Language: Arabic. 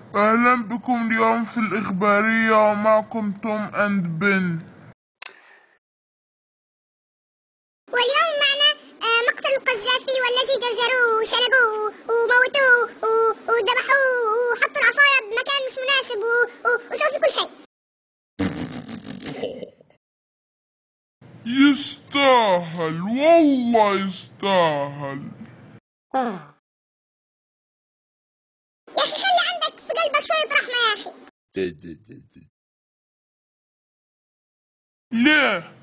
أهلا بكم اليوم في الإخبارية ومعكم توم أند بن. واليوم معنا مقتل القذافي والذي جرجروه وشنقوه وموتوه وذبحوه وحطوا العصاية بمكان مش مناسب وسووا في كل شيء. يستاهل والله يستاهل. يا أخي خلي عندك في قلبك شوية رحمة يا أخي. ليه؟